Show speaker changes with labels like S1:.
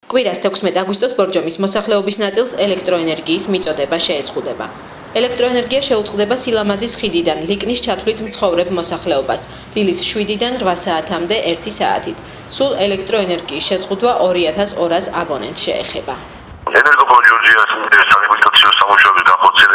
S1: კვირას 16 აგვისტოს ბორჯომის მოსახლეობის ნაწილს ელექტროენერგიის მიწოდება შეეზღუდება. ელექტროენერგია შეუწყდება სილამაზის ხიდიდან ლიკნის ჩათვლით მცხოვრებ მოსახლეობას. დილის 7-დან 8 საათამდე 1 საათით. სულ ელექტროენერგიის შეზღუდვა 2200 აბონენტს შეეხება.
S2: ენერგოპროჯუზიას სანიტაციო სამუშაოების განხორციელება